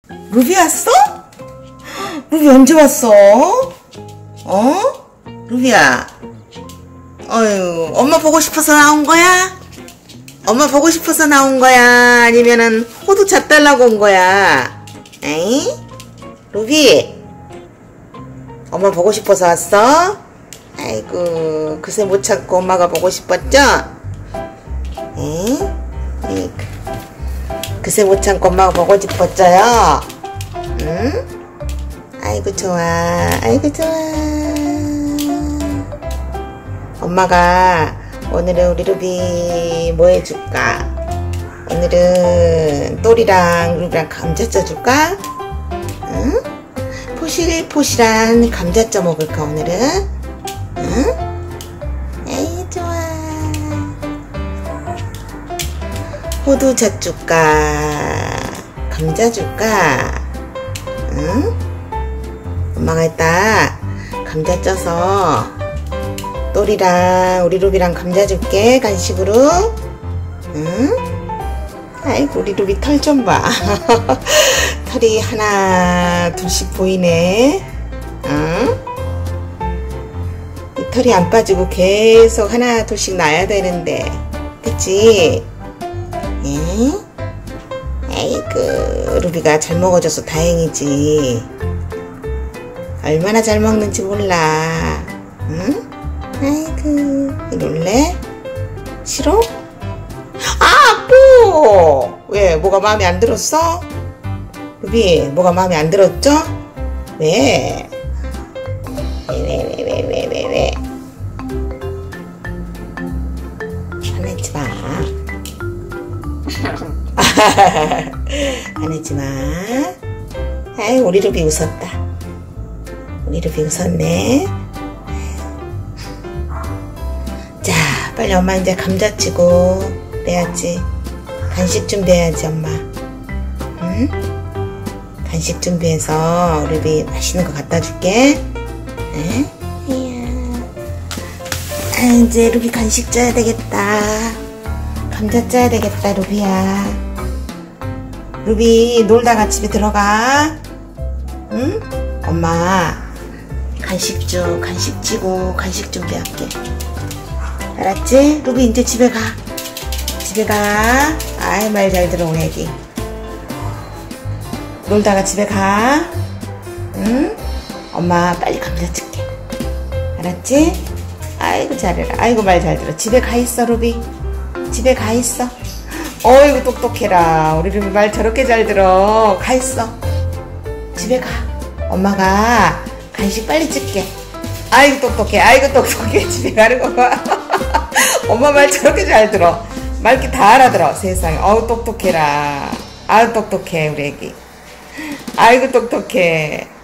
루비 왔어? 루비 언제 왔어? 루비야. 어휴, 엄마 보고 싶어서 나온 거야? 엄마 보고 싶어서 나온 거야? 아니면은 호두차 달라고 온 거야? 에이? 루비? 엄마 보고 싶어서 왔어? 아이고, 그새 못 참고 엄마가 보고 싶었죠? 에이? 그새 못 참고 엄마가 보고 싶었죠요? 응? 아이고 좋아, 아이고 좋아. 엄마가 오늘은 우리 루비 뭐 해줄까? 오늘은 또리랑 루비랑 감자 쪄줄까? 응? 포실포실한 감자 쪄 먹을까 오늘은? 응? 에이 좋아. 호두차 줄까? 감자 줄까? 응? 엄마가 이따 감자 쪄서 또리랑 우리 루비랑 감자 줄게 간식으로. 응? 아이고 우리 루비 털 좀 봐. 털이 하나 둘씩 보이네. 응? 이 털이 안 빠지고 계속 하나 둘씩 나야 되는데 그치? 응? 아이고 루비가 잘 먹어줘서 다행이지. 얼마나 잘 먹는지 몰라. 응? 아이고 놀래? 싫어? 아! 또! 왜? 뭐가 마음에 안 들었어? 루비 뭐가 마음에 안 들었죠? 왜? 왜? 화내지 마. 화내지 마. 아이 우리 루비 웃었다. 우리 루비 웃었네. 자 빨리 엄마 이제 감자 치고 그래야지. 간식 준비해야지 엄마. 응? 간식 준비해서 우리 루비 맛있는 거 갖다 줄게. 응? 이야. 아, 이제 루비 간식 쪄야 되겠다. 감자 쪄야 되겠다 루비야. 루비 놀다가 집에 들어가. 응? 엄마 간식 찌고 간식 준비할게. 알았지? 루비 이제 집에 가. 집에 가. 아이 말 잘 들어 우리 애기. 놀다가 집에 가. 응? 엄마 빨리 감자 찔게. 알았지? 아이고 잘해라. 아이고 말 잘 들어. 집에 가 있어 루비. 집에 가 있어. 어이구 똑똑해라. 우리 루비 말 저렇게 잘 들어. 가 있어. 집에 가. 엄마가 간식 빨리 찔게. 아이고 똑똑해. 아이고 똑똑해. 집에 가는 거 봐. 엄마 말 저렇게 잘 들어. 말기 다 알아들어. 세상에. 어우 똑똑해라. 아유 똑똑해 우리 애기. 아이고 똑똑해.